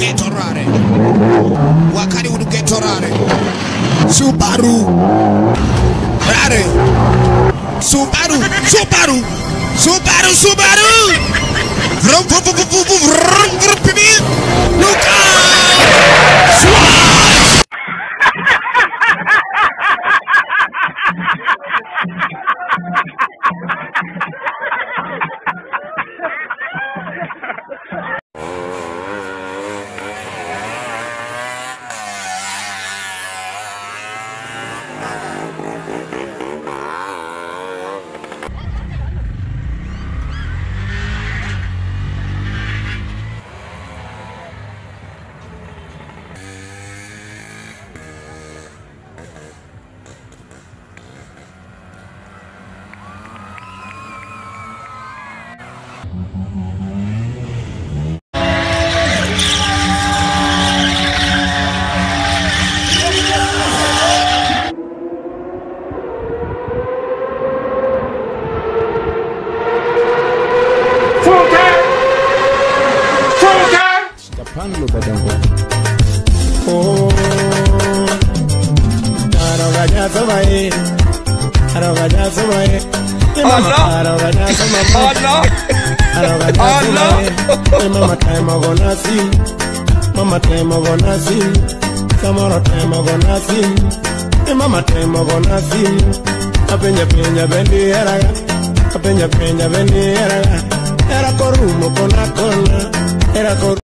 udugeto rare. Wakari udugeto rare. Subaru. Rare. Subaru. Subaru. Subaru. Subaru. Vroom, vroom, vroom, vroom, vroom, vroom, vroom, pipi. Look out! Swat! Panlo badango. Oh, arogaja samai, arogaja samai. Arogaja samai. Arogaja samai. Mama time gonna see, mama time gonna see. Tomorrow time gonna see, mama time gonna see. Apenya penya bendi era, apenya penya bendi era. Era korumo kona kona, era korumo.